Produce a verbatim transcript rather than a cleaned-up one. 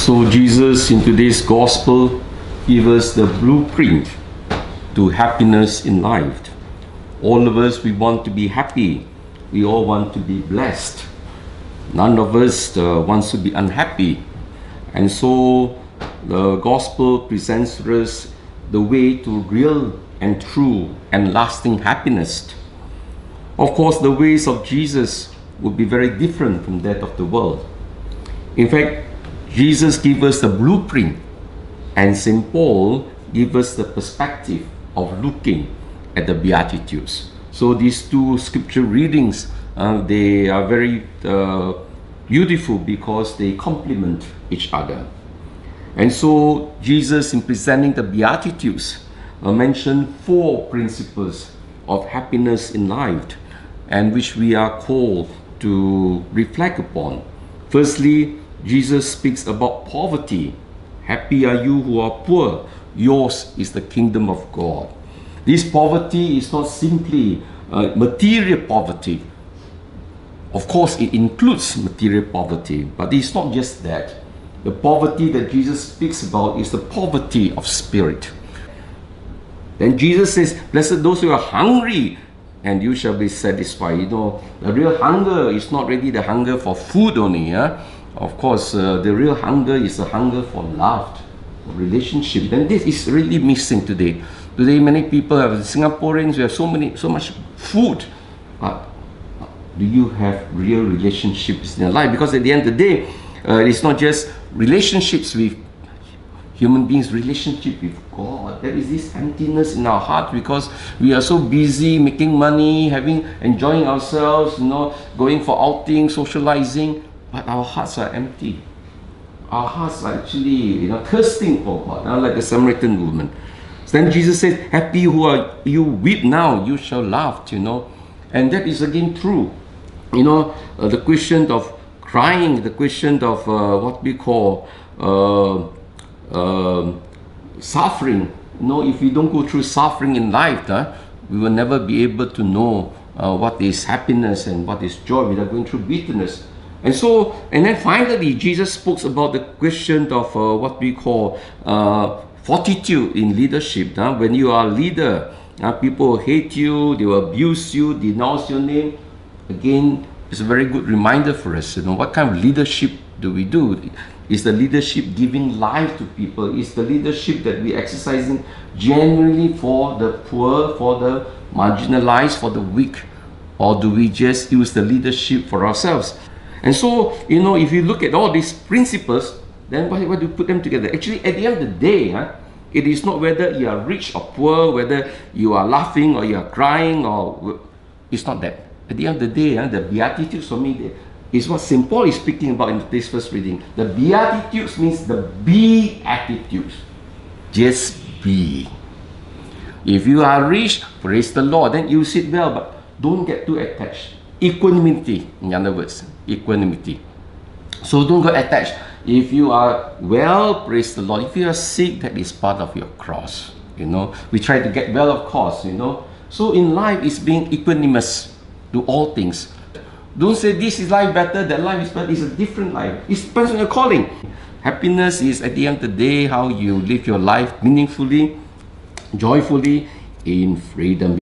So Jesus in today's gospel gives us the blueprint to happiness in life. All of us, we want to be happy. We all want to be blessed. None of us uh, wants to be unhappy. And so the gospel presents us the way to real and true and lasting happiness. Of course, the ways of Jesus would be very different from that of the world. In fact, Jesus gives us the blueprint, and Saint Paul gives us the perspective of looking at the Beatitudes. So these two scripture readings, uh, they are very uh, beautiful because they complement each other. And so Jesus, in presenting the Beatitudes, uh, mentioned four principles of happiness in life, and which we are called to reflect upon. Firstly, Jesus speaks about poverty. Happy are you who are poor. Yours is the kingdom of God. This poverty is not simply uh, material poverty. Of course, it includes material poverty, but it's not just that. The poverty that Jesus speaks about is the poverty of spirit. Then Jesus says, blessed those who are hungry, and you shall be satisfied. You know, the real hunger is not really the hunger for food only. Yeah? Of course, uh, the real hunger is the hunger for love, for relationship. And this is really missing today. Today, many people have, Singaporeans, we have so many, so much food. But do you have real relationships in your life? Because at the end of the day, uh, it's not just relationships with human beings, relationship with God. There is this emptiness in our heart because we are so busy making money, having, enjoying ourselves, you know, going for outings, socializing, but our hearts are empty. Our hearts are actually, you know, thirsting for God, uh, like the Samaritan woman. So then Jesus says, happy who are you weep now, you shall laugh, you know. And that is again true. You know, uh, the question of crying, the question of uh, what we call uh, uh, suffering. You know, if we don't go through suffering in life, uh, we will never be able to know uh, what is happiness and what is joy without going through bitterness. And so, and then finally, Jesus spoke about the question of uh, what we call uh, fortitude in leadership. Uh, when you are a leader, uh, people hate you, they will abuse you, denounce your name. Again, it's a very good reminder for us. You know, what kind of leadership do we do? Is the leadership giving life to people? Is the leadership that we are exercising genuinely for the poor, for the marginalized, for the weak? Or do we just use the leadership for ourselves? And so, you know, if you look at all these principles, then why, why do you put them together? Actually, at the end of the day, huh, it is not whether you are rich or poor, whether you are laughing or you are crying, or it's not that. At the end of the day, huh, the Beatitudes for me is what Saint Paul is speaking about in this first reading. The Beatitudes means the be attitudes. Just be. If you are rich, praise the Lord, then you sit well, but don't get too attached. Equanimity, in other words, equanimity. So don't get attached. If you are well, praise the Lord. If you are sick, that is part of your cross. You know, we try to get well, of course, you know. So in life, it's being equanimous to all things. Don't say this is life better, that life is better. It's a different life. It depends on your calling. Happiness is at the end of the day how you live your life meaningfully, joyfully, in freedom.